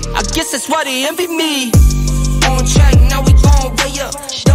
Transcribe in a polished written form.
I guess that's why they envy me. On track, now we going way up.